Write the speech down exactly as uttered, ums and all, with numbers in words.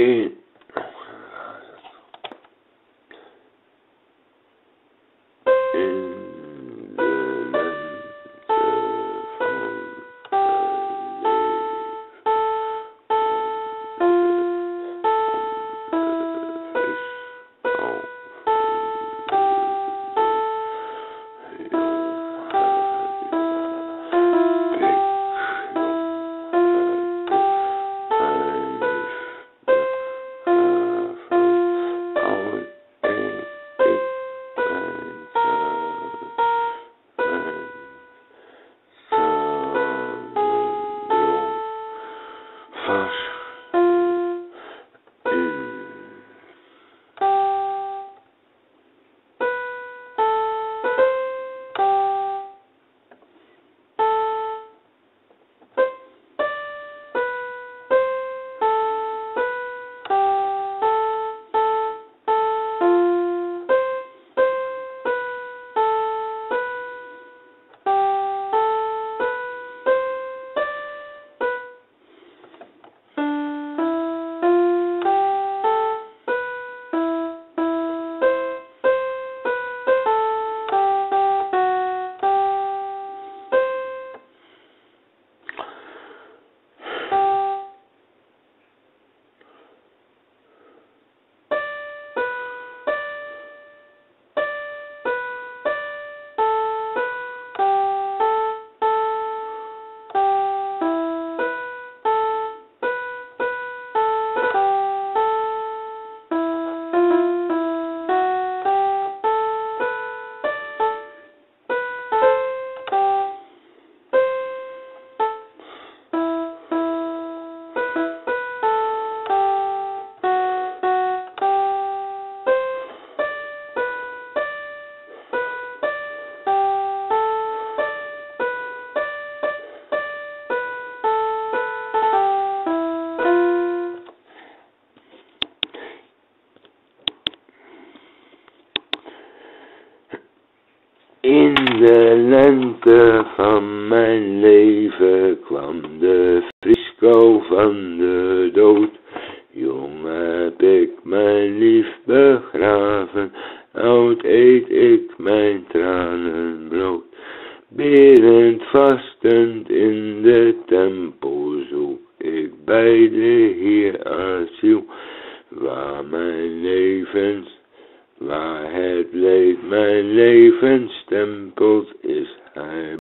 In In de lente In de lente van mijn leven kwam de frisco van de dood. Jong heb ik mijn lief begraven, oud eet ik mijn tranen brood. Berend vastend in de tempel zoek ik bij de Heer asiel, waar mijn levens, waar het leed mijn levens